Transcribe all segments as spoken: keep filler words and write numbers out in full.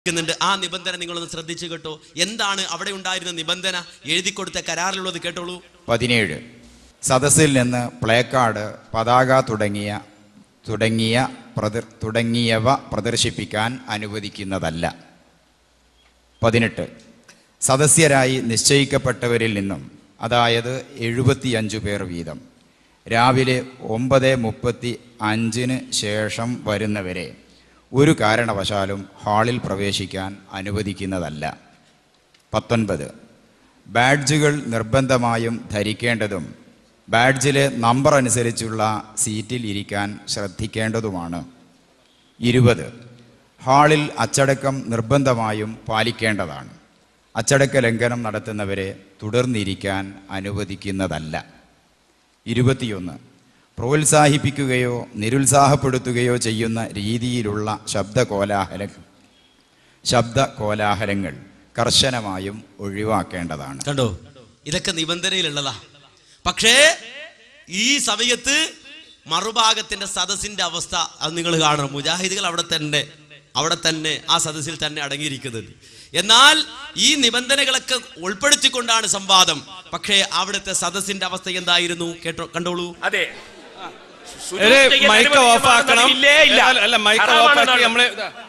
ആ നിബന്ധന നിങ്ങളൊന്ന് ശ്രദ്ധിച്ചു കേട്ടോ. എന്താണ് അവിടെ ഉണ്ടായിരുന്ന നിബന്ധന? എഴുതി കൊടുത്ത കരാറിലുള്ളത് കേട്ടോളൂ. പതിനേഴ്, സദസ്സിൽ നിന്ന് പ്ലേക്കാർഡ്, പതാക തുടങ്ങിയ തുടങ്ങിയ പ്രദർ തുടങ്ങിയവ പ്രദർശിപ്പിക്കാൻ അനുവദിക്കുന്നതല്ല. പതിനെട്ട്, സദസ്യരായി നിശ്ചയിക്കപ്പെട്ടവരിൽ നിന്നും, അതായത് എഴുപത്തിയഞ്ചു പേർ വീതം, രാവിലെ ഒമ്പത് മുപ്പത്തി അഞ്ചിന് ശേഷം വരുന്നവരെ ഒരു കാരണവശാലും ഹാളിൽ പ്രവേശിക്കാൻ അനുവദിക്കുന്നതല്ല. പത്തൊൻപത്, ബാഡ്ജുകൾ നിർബന്ധമായും ധരിക്കേണ്ടതും ബാഡ്ജിലെ നമ്പർ അനുസരിച്ചുള്ള സീറ്റിൽ ഇരിക്കാൻ ശ്രദ്ധിക്കേണ്ടതുമാണ്. ഇരുപത്, ഹാളിൽ അച്ചടക്കം നിർബന്ധമായും പാലിക്കേണ്ടതാണ്. അച്ചടക്ക ലംഘനം നടത്തുന്നവരെ തുടർന്നിരിക്കാൻ അനുവദിക്കുന്നതല്ല. ഇരുപത്തിയൊന്ന്, പ്രോത്സാഹിപ്പിക്കുകയോ നിരുത്സാഹപ്പെടുത്തുകയോ ചെയ്യുന്ന രീതിയിലുള്ള ശബ്ദ കോലാഹല ശബ്ദ കോലാഹലങ്ങൾ കർശനമായും ഒഴിവാക്കേണ്ടതാണ്. കണ്ടോ, ഇതൊക്കെ നിബന്ധനയിലുള്ളതാ. പക്ഷേ ഈ സമയത്ത് മറുഭാഗത്തിന്റെ സദസ്സിന്റെ അവസ്ഥ അത് നിങ്ങൾ കാണണം. മുജാഹിദുകൾ അവിടെ തന്നെ അവിടെ തന്നെ ആ സദസ്സിൽ തന്നെ അടങ്ങിയിരിക്കുന്നുണ്ട്. എന്നാൽ ഈ നിബന്ധനകളൊക്കെ ഉൾപ്പെടുത്തിക്കൊണ്ടാണ് സംവാദം. പക്ഷേ അവിടുത്തെ സദസ്സിന്റെ അവസ്ഥ എന്തായിരുന്നു കേട്ടോ, കണ്ടോളൂ. അതെ, മൈക്ക് ഓഫ് ആക്കണം. അല്ല, മൈക്ക് ഓഫ് ആക്കി നമ്മള്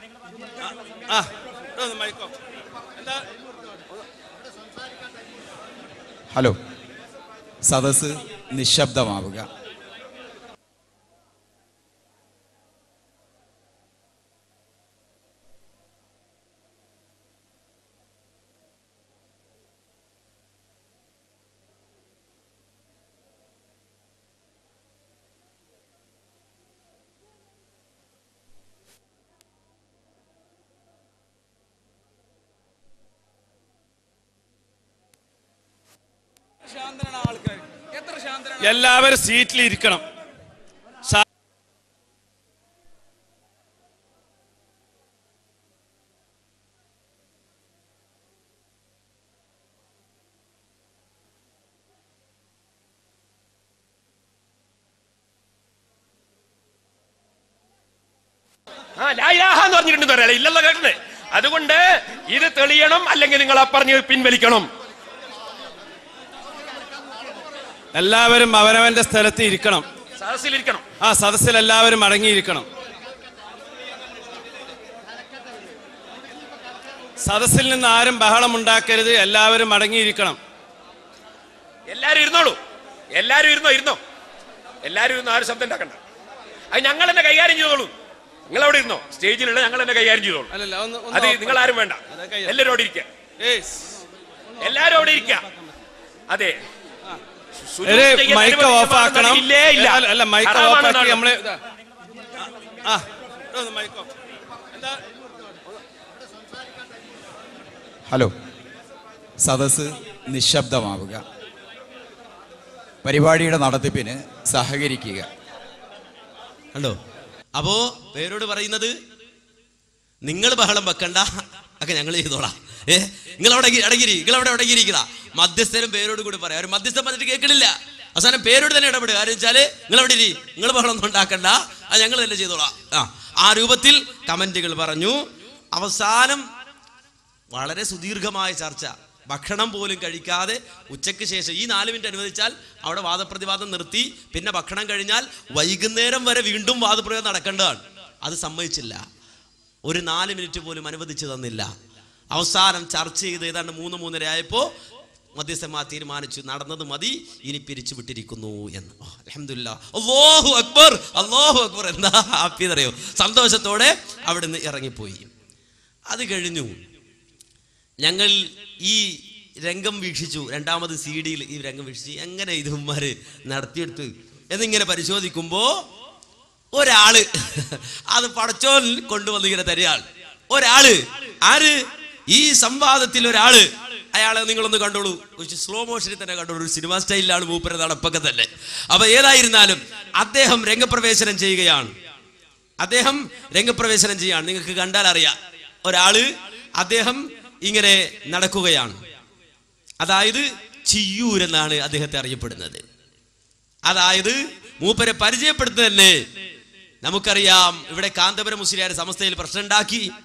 ഹലോ, സദസ്സ് നിശബ്ദമാവുക. എല്ലാവരും സീറ്റിൽ ഇരിക്കണം. പറഞ്ഞിട്ടുണ്ട് ഇല്ലല്ലോ കേട്ടത്. അതുകൊണ്ട് ഇത് തെളിയണം, അല്ലെങ്കിൽ നിങ്ങൾ ആ പറഞ്ഞ് പിൻവലിക്കണം. എല്ലാവരും അവനവന്റെ സ്ഥലത്ത് ഇരിക്കണം, സദസ്സിലിരിക്കണം. ആ സദസ്സിൽ എല്ലാവരും അടങ്ങിയിരിക്കണം. സദസ്സിൽ നിന്ന് ആരും ബഹളം ഉണ്ടാക്കരുത്, എല്ലാവരും അടങ്ങിയിരിക്കണം. എല്ലാരും ഇരുന്നോളൂ, എല്ലാരും ഇരുന്നോ ഇരുന്നോ എല്ലാരും ഇരുന്നോ, ആരും ശബ്ദം ഉണ്ടാക്കണ്ട. അത് ഞങ്ങൾ തന്നെ കൈകാര്യം ചെയ്തോളൂ. നിങ്ങൾ അവിടെ ഇരുന്നോ, സ്റ്റേജിലുള്ള ഞങ്ങൾ തന്നെ കൈകാര്യം ചെയ്തോളൂ. അത് നിങ്ങൾ ആരും വേണ്ട, എല്ലാവരും അവിടെ ഇരിക്കുക. എല്ലാരും അവിടെ ഇരിക്കുക. അതെ, മൈക്ക് ഓഫ് ആക്കണം. അല്ല, മൈക്ക് ഓഫ് ആക്കി നമ്മള് ഹലോ, സദസ്സ് നിശബ്ദമാവുക. പരിപാടിയുടെ നടത്തിപ്പിന് സഹകരിക്കുക. കണ്ടോ, അപ്പോ പേരോട് പറയുന്നത് നിങ്ങൾ ബഹളം വെക്കണ്ട, ഒക്കെ ഞങ്ങൾ ചെയ്തോളാം. ഏ നിങ്ങൾ അവിടെ അടങ്ങിരി, നിങ്ങൾ അവിടെ അടങ്ങിയിരിക്കുക. മധ്യസ്ഥരും പേരോട് കൂടി പറയാം. ഒരു മധ്യസ്ഥം പറഞ്ഞിട്ട് കേൾക്കണില്ല. അവസാനം പേരോട് തന്നെ ഇടപെടുക. കാര്യം വെച്ചാല് നിങ്ങൾ അവിടെ ഇരി, നിങ്ങൾ ബഹളം ഒന്നും ഉണ്ടാക്കണ്ട, അത് ഞങ്ങൾ തന്നെ ചെയ്തോളാം. ആ ആ രൂപത്തിൽ കമന്റുകൾ പറഞ്ഞു. അവസാനം വളരെ സുദീർഘമായ ചർച്ച, ഭക്ഷണം പോലും കഴിക്കാതെ ഉച്ചയ്ക്ക് ശേഷം ഈ നാല് മിനിറ്റ് അനുവദിച്ചാൽ അവിടെ വാദപ്രതിവാദം നിർത്തി. പിന്നെ ഭക്ഷണം കഴിഞ്ഞാൽ വൈകുന്നേരം വരെ വീണ്ടും വാദപ്രതിവാദം നടക്കേണ്ടതാണ്. അത് സമ്മതിച്ചില്ല, ഒരു നാല് മിനിറ്റ് പോലും അനുവദിച്ചു തന്നില്ല. അവസാനം ചർച്ച ചെയ്ത് ഏതാണ്ട് മൂന്ന് മൂന്നര ആയപ്പോൾ മധ്യസ്ഥന്മാർ തീരുമാനിച്ചു, നടന്നത് മതി, ഇനി പിരിച്ചു വിട്ടിരിക്കുന്നു എന്ന്. അൽഹംദുലില്ലാഹ്, അല്ലാഹു അക്ബർ, അല്ലാഹു അക്ബർ. എന്താ ഹാപ്പി എന്നറിയോ, സന്തോഷത്തോടെ അവിടുന്ന് ഇറങ്ങിപ്പോയി. അത് കഴിഞ്ഞു ഞങ്ങൾ ഈ രംഗം വീക്ഷിച്ചു. രണ്ടാമത് സി ഡിയിൽ ഈ രംഗം വീക്ഷിച്ച് എങ്ങനെ ഇതുമാര് നടത്തിയെടുത്ത് എന്നിങ്ങനെ പരിശോധിക്കുമ്പോ ഒരാള്, അത് പടച്ചോൻ കൊണ്ടുവന്നിങ്ങനെ തരികയാൾ ഒരാള്. ആര്? ഈ സംവാദത്തിൽ ഒരാള്. അയാളെ നിങ്ങളൊന്ന് കണ്ടോളൂ, സ്ലോ മോഷനിൽ തന്നെ കണ്ടോളൂ. ഒരു സിനിമ സ്റ്റൈലിലാണ് മൂപ്പര നടപ്പൊക്കെ തന്നെ. അപ്പൊ ഏതായിരുന്നാലും അദ്ദേഹം രംഗപ്രവേശനം ചെയ്യുകയാണ്. അദ്ദേഹം രംഗപ്രവേശനം ചെയ്യാണ്. നിങ്ങൾക്ക് കണ്ടാൽ അറിയാം, ഒരാള് അദ്ദേഹം ഇങ്ങനെ നടക്കുകയാണ്. അതായത് ചിയ്യൂർ എന്നാണ് അദ്ദേഹത്തെ അറിയപ്പെടുന്നത്. അതായത് മൂപ്പരെ പരിചയപ്പെടുത്തുന്നത് തന്നെ നമുക്കറിയാം. ഇവിടെ കാന്തപുരം മുസ്ലിയാർ സമസ്തയിൽ പ്രശ്നം ഉണ്ടാക്കി.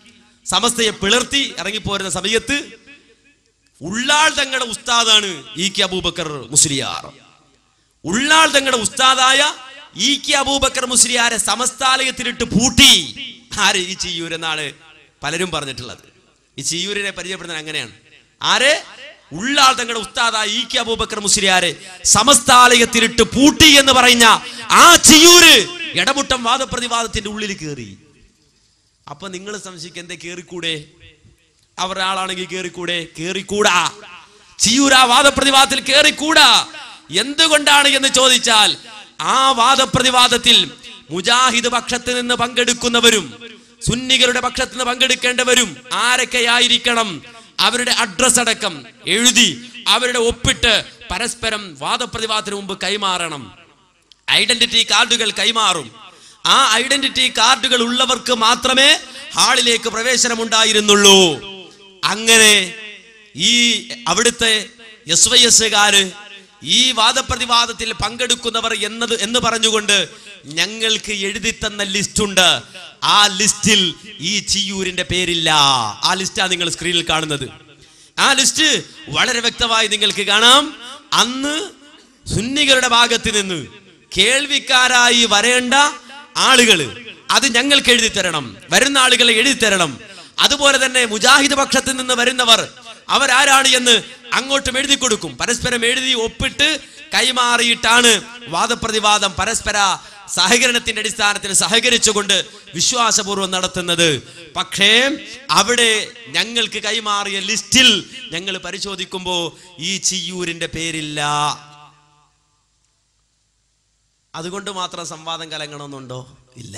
സമസ്തയെ പിളർത്തി ഇറങ്ങിപ്പോരുന്ന സമയത്ത് ഉള്ളാൾ തങ്ങളുടെ ഉസ്താദാണ് ഇ കെ അബൂബക്കർ മുസ്ലിയാർ. ഉള്ളാൾ തങ്ങളുടെ ഉസ്താദായ ഇ കെ അബൂബക്കർ മുസ്ലിയാരെ സമസ്താലയത്തിലിട്ട് പൂട്ടി. ആര്? ഈ ചിയ്യൂർ എന്നാണ് പലരും പറഞ്ഞിട്ടുള്ളത്. ഈ ചിയ്യൂരിനെ പരിചയപ്പെടുന്നത് അങ്ങനെയാണ്. ആര്? ഉള്ളാൾ തങ്ങളുടെ ഉസ്താദായ ഇ കെ അബൂബക്കർ മുസ്ലിയാരെ സമസ്താലയത്തിലിട്ട് പൂട്ടി എന്ന് പറഞ്ഞ ആ ചിയ്യൂര് ഇടമുട്ടം വാദപ്രതിവാദത്തിന്റെ ഉള്ളിൽ കയറി. അപ്പൊ നിങ്ങൾ സംശയിക്കുക, എന്തേ കേറിക്കൂടെ? അവരുടെ ആളാണെങ്കിൽ കേറിക്കൂടെ? കേറിക്കൂടാ. ചിയ്യൂർ ആ വാദപ്രതിവാദത്തിൽ കേറിക്കൂടാ. എന്തുകൊണ്ടാണ് എന്ന് ചോദിച്ചാൽ, ആ വാദപ്രതിവാദത്തിൽ മുജാഹിദ് പക്ഷത്ത് നിന്ന് പങ്കെടുക്കുന്നവരും സുന്നികളുടെ പക്ഷത്ത് നിന്ന് പങ്കെടുക്കേണ്ടവരും ആരൊക്കെയായിരിക്കണം, അവരുടെ അഡ്രസ് അടക്കം എഴുതി അവരുടെ ഒപ്പിട്ട് പരസ്പരം വാദപ്രതിവാദത്തിന് മുമ്പ് കൈമാറണം. ഐഡന്റിറ്റി കാർഡുകൾ കൈമാറും. ആ ഐഡന്റിറ്റി കാർഡുകൾ ഉള്ളവർക്ക് മാത്രമേ ഹാളിലേക്ക് പ്രവേശനം ഉണ്ടായിരുന്നുള്ളൂ. അങ്ങനെ ഈ അവിടുത്തെ എസ് വൈ എസ്സുകാര് ഈ വാദപ്രതിവാദത്തിൽ പങ്കെടുക്കുന്നവർ എന്നത് എന്ന് പറഞ്ഞുകൊണ്ട് ഞങ്ങൾക്ക് എഴുതി തന്ന ലിസ്റ്റ് ഉണ്ട്. ആ ലിസ്റ്റിൽ ഈ ചിയ്യൂരിന്റെ പേരില്ല. ആ ലിസ്റ്റാണ് നിങ്ങൾ സ്ക്രീനിൽ കാണുന്നത്. ആ ലിസ്റ്റ് വളരെ വ്യക്തമായി നിങ്ങൾക്ക് കാണാം. അന്ന് സുന്നികളുടെ ഭാഗത്ത് നിന്ന് കേൾവിക്കാരായി വരേണ്ട ആളുകൾ അത് ഞങ്ങൾക്ക് എഴുതി തരണം, വരുന്ന ആളുകളെ എഴുതി തരണം. അതുപോലെ തന്നെ മുജാഹിദ് പക്ഷത്ത് നിന്ന് വരുന്നവർ അവരാരാണ് എന്ന് അങ്ങോട്ടും എഴുതി കൊടുക്കും. പരസ്പരം എഴുതി ഒപ്പിട്ട് കൈമാറിയിട്ടാണ് വാദപ്രതിവാദം പരസ്പര സഹകരണത്തിന്റെ അടിസ്ഥാനത്തിൽ സഹകരിച്ചുകൊണ്ട് വിശ്വാസപൂർവ്വം നടത്തുന്നത്. പക്ഷേ അവിടെ ഞങ്ങൾക്ക് കൈമാറിയ ലിസ്റ്റിൽ ഞങ്ങൾ പരിശോധിക്കുമ്പോൾ ഈ ചിയ്യൂരിന്റെ പേരില്ല. അതുകൊണ്ട് മാത്രം സംവാദം കലങ്ങണമെന്നുണ്ടോ? ഇല്ല.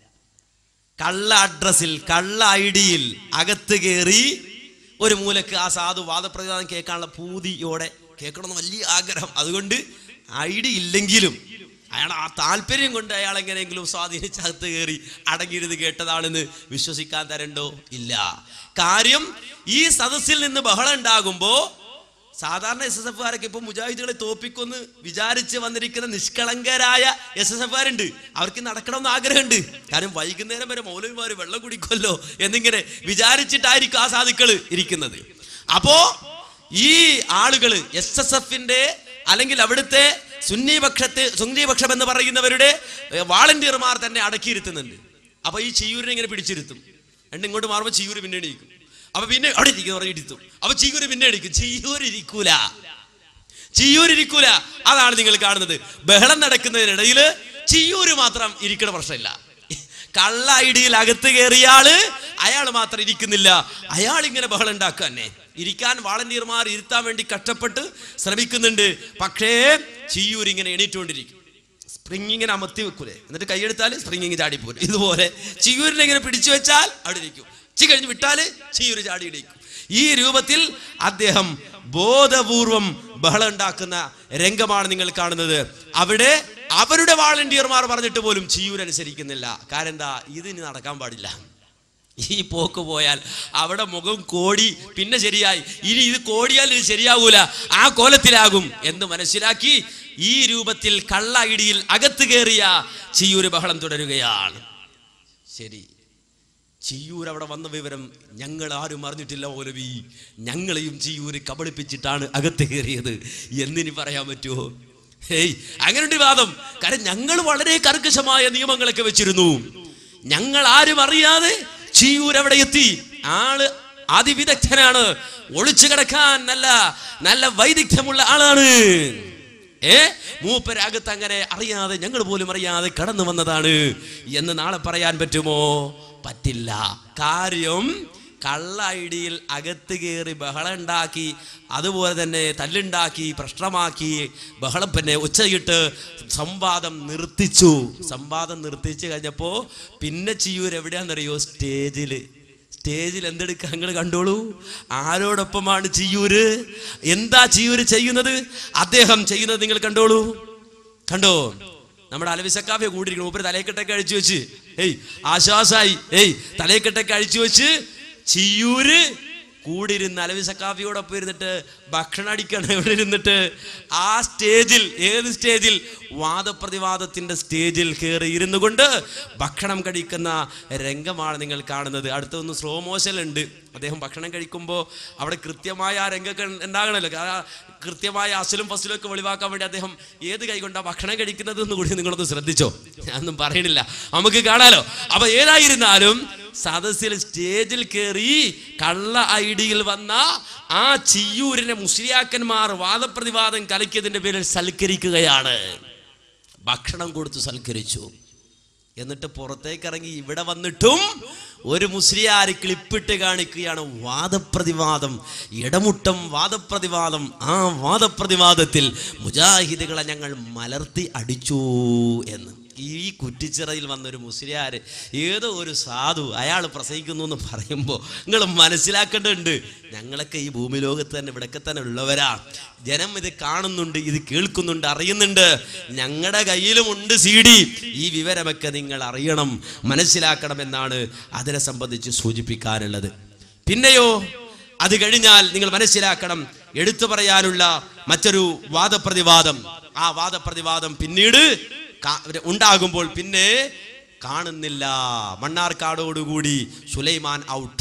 കള്ള അഡ്രസ്സിൽ കള്ള ഐ ഡിയിൽ അകത്ത് കയറി ഒരു മൂലക്ക് ആ സാധു വാദപ്രതിവാദം കേൾക്കാനുള്ള പൂതിയോടെ കേൾക്കണമെന്ന് വലിയ ആഗ്രഹം. അതുകൊണ്ട് ഐ ഡി ഇല്ലെങ്കിലും അയാൾ ആ താല്പര്യം കൊണ്ട് അയാൾ എങ്ങനെയെങ്കിലും സ്വാധീനിച്ച് അകത്ത് കയറി അടങ്ങിയിരുന്ന് കേട്ടതാണെന്ന് വിശ്വസിക്കാൻ തരണ്ടോ? ഇല്ല. കാര്യം ഈ സദസ്സിൽ നിന്ന് ബഹളം ഉണ്ടാകുമ്പോ സാധാരണ എസ് എസ് എഫുകാരൊക്കെ ഇപ്പൊ മുജാഹിദുകളെ തോപ്പിക്കൊന്ന് വിചാരിച്ച് വന്നിരിക്കുന്ന നിഷ്കളങ്കരായ എസ് എസ് എഫുകാരുണ്ട്. അവർക്ക് നടക്കണമെന്ന് ആഗ്രഹമുണ്ട്. കാരണം വൈകുന്നേരം വരെ മൗലവിമാര് വെള്ളം കുടിക്കുമല്ലോ എന്നിങ്ങനെ വിചാരിച്ചിട്ടായിരിക്കും ആ സാധുക്കള് ഇരിക്കുന്നത്. അപ്പോ ഈ ആളുകള് എസ് എസ് എഫിന്റെ അല്ലെങ്കിൽ അവിടുത്തെ സുന്നി പക്ഷത്ത് സുന്നി പക്ഷം എന്ന് പറയുന്നവരുടെ വാളണ്ടിയർമാർ തന്നെ അടക്കിയിരുത്തുന്നുണ്ട്. അപ്പൊ ഈ ചിയ്യൂരിനെ ഇങ്ങനെ പിടിച്ചിരുത്തും. രണ്ട് ഇങ്ങോട്ട് മാറുമ്പോൾ ചിയ്യൂര് പിന്നെ എണീക്കും. അപ്പൊ പിന്നെ അവിടെ ഇരിക്കുന്നു പറഞ്ഞിരുത്തും. അപ്പൊ ചിയ്യൂര് പിന്നെ എണീക്കും. ചിയ്യൂര് ഇരിക്കൂല, ചിയ്യൂര് ഇരിക്കൂല. അതാണ് നിങ്ങൾ കാണുന്നത്. ബഹളം നടക്കുന്നതിനിടയിൽ ചിയ്യൂര് മാത്രം ഇരിക്കണ പ്രശ്നമില്ല. കള്ള ഐഡിയിൽ അകത്ത് കയറിയാള് അയാൾ മാത്രം ഇരിക്കുന്നില്ല. അയാൾ ഇങ്ങനെ ബഹളം ഉണ്ടാക്കുക തന്നെ. ഇരിക്കാൻ വാളണ്ടിയർമാർ ഇരുത്താൻ വേണ്ടി കഷ്ടപ്പെട്ട് ശ്രമിക്കുന്നുണ്ട്. പക്ഷേ ചിയ്യൂർ ഇങ്ങനെ എണീറ്റുകൊണ്ടിരിക്കും. സ്പ്രിങ് ഇങ്ങനെ അമർത്തി വെക്കൂലേ, എന്നിട്ട് കൈയെടുത്താൽ സ്പ്രിങ് ചാടിപ്പോരും. ഇതുപോലെ ചിയ്യൂരിനെ ഇങ്ങനെ പിടിച്ചു വെച്ചാൽ അവിടെ ഇരിക്കും. ചി കഴിഞ്ഞ് വിട്ടാല് ചിയ്യൂർ ചാടി ഇടിക്കും. ഈ രൂപത്തിൽ അദ്ദേഹം ബോധപൂർവം ബഹളം ഉണ്ടാക്കുന്ന രംഗമാണ് നിങ്ങൾ കാണുന്നത്. അവിടെ അവരുടെ വാളണ്ടിയർമാർ പറഞ്ഞിട്ട് പോലും ചിയ്യൂർ അനുസരിക്കുന്നില്ല. കാരണം എന്താ? ഇതിന് നടക്കാൻ പാടില്ല. ഈ പോക്ക് പോയാൽ അവിടെ മുഖം കോടി പിന്നെ ശരിയായി, ഇനി ഇത് കോടിയാൽ ഇത് ശരിയാകൂല, ആ കോലത്തിലാകും എന്ന് മനസ്സിലാക്കി ഈ രൂപത്തിൽ കള്ള ഐഡിയിൽ അകത്ത് കയറിയ ചിയ്യൂർ ബഹളം തുടരുകയാണ്. ശരി, ചിയ്യൂർ അവിടെ വന്ന വിവരം ഞങ്ങൾ ആരും അറിഞ്ഞിട്ടില്ല മൗലവി. ഞങ്ങളെയും ചിയ്യൂര് കബളിപ്പിച്ചിട്ടാണ് അകത്ത് കയറിയത് എന്നിനി പറയാൻ പറ്റുമോ? ഹേയ്, അങ്ങനെയുണ്ട് വാദം. കാരണം ഞങ്ങൾ വളരെ കർക്കശമായ നിയമങ്ങളൊക്കെ വെച്ചിരുന്നു. ഞങ്ങൾ ആരും അറിയാതെ ചിയ്യൂർ അവിടെ എത്തി. ആള് അതിവിദഗ്ധനാണ്, ഒളിച്ചു കിടക്കാൻ നല്ല നല്ല വൈദഗ്ധ്യമുള്ള ആളാണ്. ഏ മൂപ്പരകത്ത് അങ്ങനെ അറിയാതെ, ഞങ്ങൾ പോലും അറിയാതെ കടന്നു വന്നതാണ് എന്ന് നാളെ പറയാൻ പറ്റുമോ? പറ്റില്ല. കാര്യം കള്ള ഐഡിയിൽ അകത്ത് കയറി ബഹളം ഉണ്ടാക്കി, അതുപോലെ തന്നെ തല്ലുണ്ടാക്കി, പ്രശ്നമാക്കി, ബഹളം പിന്നെ ഉച്ചയിട്ട് സംവാദം നിർത്തിച്ചു. സംവാദം നിർത്തിച്ചു കഴിഞ്ഞപ്പോ പിന്നെ ചിയ്യൂർ എവിടെയാണെന്നറിയോ? സ്റ്റേജില്. സ്റ്റേജിൽ എന്തെടുക്കുക നിങ്ങൾ കണ്ടോളൂ. ആരോടൊപ്പമാണ് ചിയ്യൂര്? എന്താ ചിയ്യൂര് ചെയ്യുന്നത്? അദ്ദേഹം ചെയ്യുന്നത് നിങ്ങൾ കണ്ടോളൂ. കണ്ടോ? നമ്മുടെ അലവിസക്കാഫെ കൂടിയിരിക്കണം. മൂപ്പര് തലയെക്കെട്ടൊക്കെ അഴിച്ചു വെച്ച് ഏയ് ആശ്വാസായി ഏയ് തലയെക്കെട്ടൊക്കെ അഴിച്ചു വെച്ച് ചിയ്യൂര് കൂടിയിരുന്ന് അലവി സക്കാഫിയോടൊപ്പം ഇരുന്നിട്ട് ഭക്ഷണം അടിക്കണം ഇവിടെ ഇരുന്നിട്ട് ആ സ്റ്റേജിൽ, ഏത് സ്റ്റേജിൽ, വാദപ്രതിവാദത്തിന്റെ സ്റ്റേജിൽ കയറി ഇരുന്നു കൊണ്ട് ഭക്ഷണം കഴിക്കുന്ന രംഗമാണ് നിങ്ങൾ കാണുന്നത്. അടുത്തൊന്ന് സ്ലോ മോഷൻ ഉണ്ട്. അദ്ദേഹം ഭക്ഷണം കഴിക്കുമ്പോൾ അവിടെ കൃത്യമായ ആ രംഗമൊക്കെ ഉണ്ടാകണമല്ലോ. കൃത്യമായ അസലും ഫസലും ഒക്കെ വെളിവാക്കാൻ വേണ്ടി അദ്ദേഹം ഏത് കൈകൊണ്ടാണ് ഭക്ഷണം കഴിക്കുന്നത് എന്ന് കൂടി നിങ്ങളൊന്ന് ശ്രദ്ധിച്ചോ. ഞാനൊന്നും പറയണില്ല, നമുക്ക് കാണാലോ. അപ്പൊ ഏതായിരുന്നാലും സദസ്സിൽ സ്റ്റേജിൽ കയറി കള്ള ഐഡിയിൽ വന്ന ആ ചിയ്യൂരിനെ മുസ്ലിയാക്കന്മാർ വാദപ്രതിവാദം കലക്കിയതിന്റെ പേരിൽ സൽക്കരിക്കുകയാണ്. ഭക്ഷണം കൊടുത്ത് സൽക്കരിച്ചു. എന്നിട്ട് പുറത്തേക്ക് ഇറങ്ങി ഇവിടെ വന്നിട്ടും ഒരു മുസ്ലിയാർ ക്ലിപ്പിട്ട് കാണിക്കുകയാണ് വാദപ്രതിവാദം, ഇടമുട്ടം വാദപ്രതിവാദം. ആ വാദപ്രതിവാദത്തിൽ മുജാഹിദുകളെ ഞങ്ങൾ മലർത്തി അടിച്ചു എന്ന്. ഈ കുറ്റിച്ചിറയിൽ വന്നൊരു മുസ്ലിയാർ, ഏതോ ഒരു സാധു, അയാൾ പ്രസംഗിക്കുന്നു എന്ന് പറയുമ്പോൾ നിങ്ങൾ മനസ്സിലാക്കേണ്ടതുണ്ട്, ഞങ്ങളൊക്കെ ഈ ഭൂമി ലോകത്ത് തന്നെ ഇവിടൊക്കെ തന്നെ ഉള്ളവരാ. ജനം ഇത് കാണുന്നുണ്ട്, ഇത് കേൾക്കുന്നുണ്ട്, അറിയുന്നുണ്ട്. ഞങ്ങളുടെ കയ്യിലുമുണ്ട് സി ഡി. ഈ വിവരമൊക്കെ നിങ്ങൾ അറിയണം, മനസ്സിലാക്കണം എന്നാണ് അതിനെ സംബന്ധിച്ച് സൂചിപ്പിക്കാനുള്ളത്. പിന്നെയോ അത് കഴിഞ്ഞാൽ നിങ്ങൾ മനസ്സിലാക്കണം, എടുത്തു പറയാനുള്ള മറ്റൊരു വാദപ്രതിവാദം. ആ വാദപ്രതിവാദം പിന്നീട് ഉണ്ടാകുമ്പോൾ പിന്നെ കാണുന്നില്ല. മണ്ണാർക്കാടോടുകൂടി സുലൈമാൻ ഔട്ട്.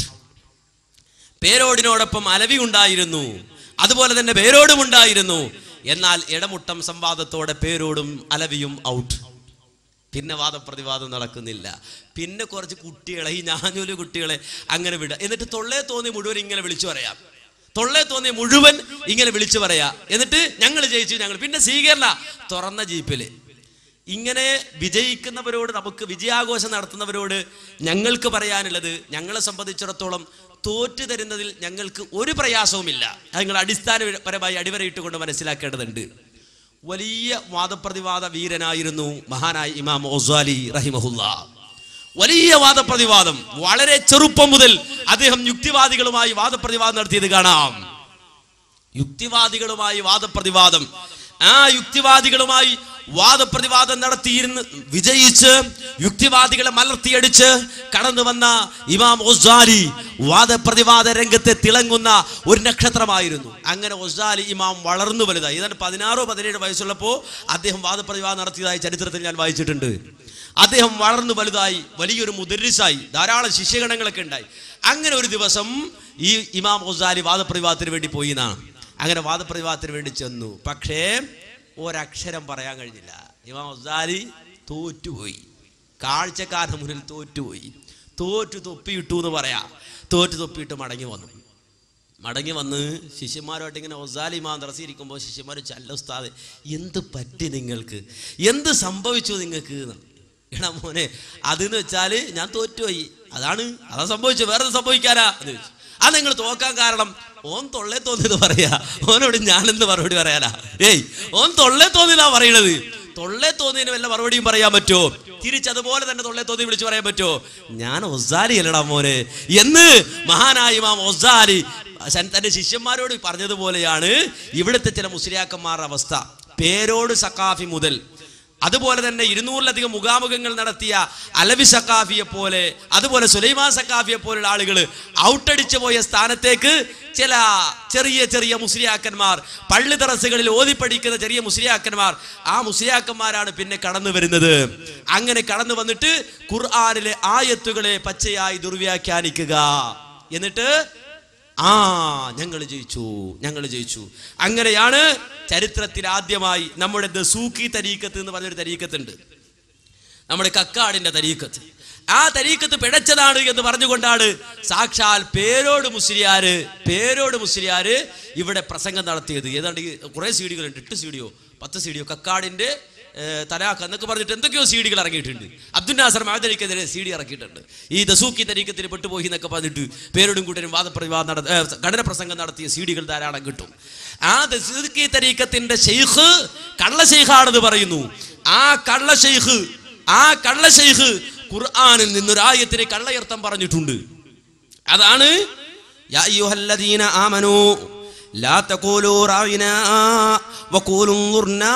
പേരോടിനോടൊപ്പം അലവി ഉണ്ടായിരുന്നു, അതുപോലെ തന്നെ പേരോടും ഉണ്ടായിരുന്നു. എന്നാൽ ഇടമുട്ടം സംവാദത്തോടെ പേരോടും അലവിയും ഔട്ട്. പിന്നെ വാദപ്രതിവാദം നടക്കുന്നില്ല. പിന്നെ കുറച്ച് കുട്ടികളെ, ഈ ഞാനൊരു കുട്ടികളെ അങ്ങനെ വിടുക. എന്നിട്ട് തൊള്ളേ തോന്നി മുഴുവൻ ഇങ്ങനെ വിളിച്ചു പറയാം. തൊള്ളേ തോന്നി മുഴുവൻ ഇങ്ങനെ വിളിച്ചു പറയാ. എന്നിട്ട് ഞങ്ങൾ ജയിച്ചു, ഞങ്ങൾ പിന്നെ സ്വീകരണ തുറന്ന ജീപ്പില്. ഇങ്ങനെ വിജയിക്കുന്നവരോട്, നമുക്ക് വിജയാഘോഷം നടത്തുന്നവരോട് ഞങ്ങൾക്ക് പറയാനുള്ളത്, ഞങ്ങളെ സംബന്ധിച്ചിടത്തോളം തോറ്റു തരുന്നതിൽ ഞങ്ങൾക്ക് ഒരു പ്രയാസവുമില്ല. അത് നിങ്ങൾ അടിസ്ഥാനപരമായി അടിവരയിട്ടുകൊണ്ട് മനസ്സിലാക്കേണ്ടതുണ്ട്. വലിയ വാദപ്രതിവാദ വീരനായിരുന്നു മഹാനായ ഇമാം ഗസാലി റഹിമഹുല്ലാ. വലിയ വാദപ്രതിവാദം, വളരെ ചെറുപ്പം മുതൽ അദ്ദേഹം യുക്തിവാദികളുമായി വാദപ്രതിവാദം നടത്തിയത് കാണാം. യുക്തിവാദികളുമായി വാദപ്രതിവാദം, ആ യുക്തിവാദികളുമായി വാദപ്രതിവാദം നടത്തിയിരുന്ന് വിജയിച്ച് യുക്തിവാദികളെ മലർത്തിയടിച്ച് കടന്നു വന്ന ഇമാം ഗസാലി വാദപ്രതിവാദ രംഗത്തെ തിളങ്ങുന്ന ഒരു നക്ഷത്രമായിരുന്നു. അങ്ങനെ ഗസാലി ഇമാം വളർന്നു വലുതായി. ഏതാണ്ട് പതിനാറോ പതിനേഴ് വയസ്സുള്ളപ്പോൾ അദ്ദേഹം വാദപ്രതിവാദം നടത്തിയതായി ചരിത്രത്തിൽ ഞാൻ വായിച്ചിട്ടുണ്ട്. അദ്ദേഹം വളർന്നു വലുതായി, വലിയൊരു മുദരിസായി, ധാരാളം ശിഷ്യഗണങ്ങളൊക്കെ ഉണ്ടായി. അങ്ങനെ ഒരു ദിവസം ഈ ഇമാം ഗസാലി വാദപ്രതിവാദത്തിന് വേണ്ടി പോയി എന്നാണ്. അങ്ങനെ വാദപ്രതിവാദത്തിന് വേണ്ടി ചെന്നു. പക്ഷേ ഒരക്ഷരം പറയാൻ കഴിഞ്ഞില്ല. ഇമാം ഗസാലി തോറ്റുപോയി, കാഴ്ചക്കാരുടെ മുന്നിൽ തോറ്റുപോയി. തോറ്റു തൊപ്പിയിട്ടു എന്ന് പറയാം. തോറ്റു തൊപ്പിയിട്ട് മടങ്ങി വന്നു. മടങ്ങി വന്ന് ശിഷ്യന്മാരുമായിട്ട് ഇങ്ങനെ ഗസാലി ഇമാം ദർസിയിരിക്കുമ്പോൾ ശിഷ്യന്മാർ, ചല്ല ഉസ്താദ്, എന്ത് പറ്റി നിങ്ങൾക്ക്, എന്ത് സംഭവിച്ചു നിങ്ങൾക്ക്? എടാ മോനെ, അതെന്ന് വെച്ചാൽ ഞാൻ തോറ്റുപോയി, അതാണ് അതാ സംഭവിച്ചത്, വേറെ സംഭവിക്കാനാ എന്ന് ചോദിച്ചു. അത് നിങ്ങൾ തോക്കാൻ കാരണം ഓൻ തൊള്ളേ തോന്നിയത് പറയാ. ഓനോട് ഞാനെന്ത് മറുപടി പറയാനാ? ഏയ്, ഓൻ തൊള്ളേ തോന്നിയതാ പറയണത്. തൊള്ളേ തോന്നിയതിന് വല്ല മറുപടിയും പറയാൻ പറ്റുമോ? തിരിച്ചതുപോലെ തന്നെ തൊള്ളേ തോന്നി വിളിച്ചു പറയാൻ പറ്റുമോ? ഞാൻ ഗസാലി അല്ലടാ മോനെ എന്ന് മഹാനായ ഇമാം ഗസാലി തന്റെ ശിഷ്യന്മാരോട് പറഞ്ഞതുപോലെയാണ് ഇവിടുത്തെ ചില മുസ്ലിയാക്കന്മാരുടെ അവസ്ഥ. പേരോട് സഖാഫി മുതൽ, അതുപോലെ തന്നെ ഇരുന്നൂറിലധികം മുഖാമുഖങ്ങൾ നടത്തിയ അലവി സഖാഫിയെ പോലെ, അതുപോലെ സുലൈമാൻ സഖാഫിയെ പോലുള്ള ആളുകൾ ഔട്ടടിച്ചു പോയ സ്ഥാനത്തേക്ക് ചില ചെറിയ ചെറിയ മുസ്ലിയാക്കന്മാർ, പള്ളി തറസുകളിൽ ഓതിപ്പടിക്കുന്ന ചെറിയ മുസ്ലിയാക്കന്മാർ, ആ മുസ്ലിയാക്കന്മാരാണ് പിന്നെ കടന്നു വരുന്നത്. അങ്ങനെ കടന്നു വന്നിട്ട് ഖുർആനിലെ ആയത്തുകളെ പച്ചയായി ദുർവ്യാഖ്യാനിക്കുക. എന്നിട്ട് ആ ഞങ്ങൾ ജയിച്ചു, ഞങ്ങൾ ജയിച്ചു. അങ്ങനെയാണ് ചരിത്രത്തിൽ ആദ്യമായി നമ്മുടെ ദസൂക്കി തരീക്കത്ത് എന്ന് പറഞ്ഞൊരു തരീക്കത്തുണ്ട്, നമ്മുടെ കക്കാടിന്റെ തരീക്കത്ത്. ആ തരീക്കത്ത് പിഴച്ചതാണ് എന്ന് പറഞ്ഞുകൊണ്ടാണ് സാക്ഷാൽ പേരോട് മുസ്ലിയാര് പേരോട് മുസ്ലിയാര് ഇവിടെ പ്രസംഗം നടത്തിയത്. ഏതാണ്ട് കുറെ സി ഡികളുണ്ട്, എട്ട് സി ഡിയോ പത്ത് സി ഡിയോ കക്കാടിന്റെ തലാഖ് എന്നൊക്കെ പറഞ്ഞിട്ട് എന്തൊക്കെയോ സി ഡികൾ ഇറങ്ങിയിട്ടുണ്ട്. അബ്ദുൽ നാസർ മഅദനിക്കെതിരെ സി ഡി ഇറക്കിയിട്ടുണ്ട്. ഈ ദസൂക്കി തരീക്കത്തിൽ പെട്ടുപോയി എന്നൊക്കെ പറഞ്ഞിട്ട് പേരോടും കൂട്ടരും വാദപ്രതിവാദം നട ഘടന പ്രസംഗം നടത്തിയ സി ഡികൾ ധാരാളം കിട്ടും. ആ ദസൂക്കി തരീക്കത്തിന്റെ ഷെയ്ഖ് കള്ള ഷെയ്ഖാണെന്ന് പറയുന്നു. ആ കള്ള ഷെയ്ഖ് ആ കള്ള ഷെയ്ഖ് ഖുർആനിൽ നിന്നൊരായത്തിന് കള്ളയർത്ഥം പറഞ്ഞിട്ടുണ്ട്. അതാണ് യാ അയ്യുഹല്ലദീന ആമനൂ ലാ തഖൂലൂ റാഇനാ വഖൂലൂ ഉൻദുർനാ.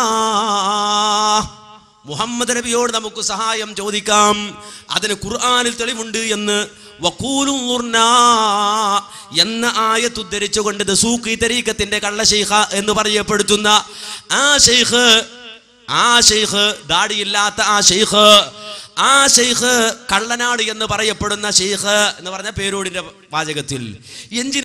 മുഹമ്മദ് നബിയോട് നമുക്ക് സഹായം ചോദിക്കാം, അതിന് ഖുർആനിൽ തെളിവുണ്ട് എന്ന് വഖൂലു ഉർനാ എന്ന ആയത്ത് ഉദ്ധരിച്ചുകൊണ്ട് ദസൂഖി തരീഖത്തിന്റെ കള്ള ശൈഖ എന്ന് പറയപ്പെടുത്തുന്ന ആ ശൈഖ് ആ ശൈഖ് ദാടിയില്ലാത്ത ആ ശൈഖ് ആ ശൈഖ് കള്ളനാട് എന്ന് പറയപ്പെടുന്ന ശൈഖ് എന്ന് പറഞ്ഞ പേരോടിന്റെ വാചകത്തിൽ